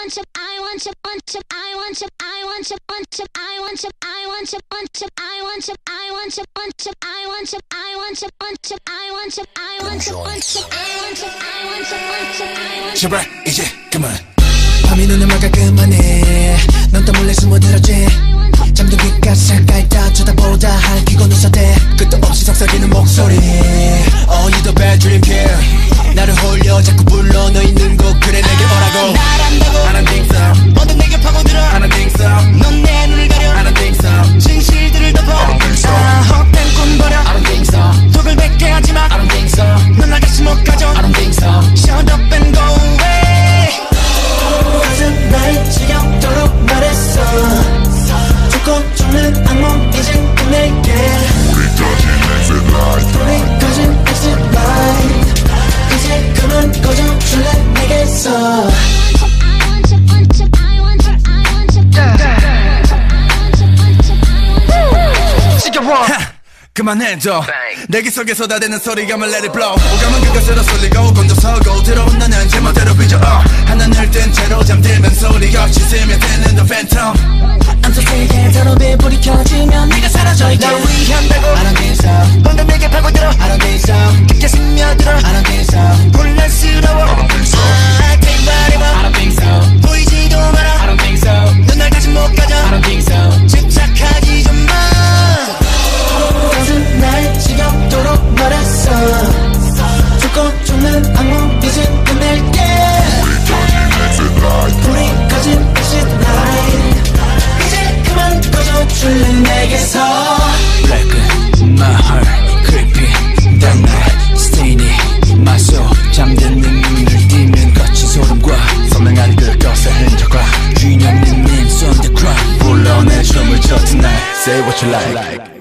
제발 이제 그만. 밤이 눈을 막아 그만해. 넌 또 몰래 숨어들었지. 잠든 귓가에 가까이 쳐다보다 할퀴고 눈썹대 끝도 없이 속삭이는 목소리. Oh you the bad dream kid. 나를 홀려 자꾸 불러 너 있는 곳. 그래 내게 오라고. 날 안다고 I don't think so. 뭐든 내게 파고들어 I don't think so. 넌 내 눈을 가려 I don't think so. 진실들을 덮어 I don't think so. 헛된 꿈 버려 I don't think so. 독을 뱉게 하지마 I don't think so. 넌 날 다시 못 가져 I don't think so. Shut up and go away. 가슴 날 지겹도록 말했어. 죽고 죽는 악몽 이젠 끝낼게. 우리까진 exit light. 이제 그만 꺼져줄래 내게서. 그만해줘. 내 귀 속에 쏟아대는 소리가 let it blow. 오감은 그것으로 쏠리고 곤두서고 들어온 나는 제멋대로 삐져. 하늘을 뜬 채로 잠들면 소리가 씻으면 되는 the phantom. I'm so sick. 단호비 불이 켜지면 네가 사라져 있게. 날 위한다고 I don't think so. 방금 내게 파고들어 I don't think so. 깊게 스며들어 I don't think so. 혼란스러워 I don't think so. Take whatever I don't think so. 보이지도 마라 I don't think so. 넌 날 다시 못 가져 I don't think so. 집착하지 좀 마. 가슴 날 지겹도록 말했어. 죽고 죽는 악몽 이제 끝낼게. 우리까진 exit light. 이제 그만 꺼져줄래 내게서. Black my heart creepy. that night stainy my soul. 잠든 내 눈을 띄면 거친 소름과 선명한 그것의 흔적과 쥐념 있는 on the ground. 불러 내 춤을 춰 tonight. Say what you like.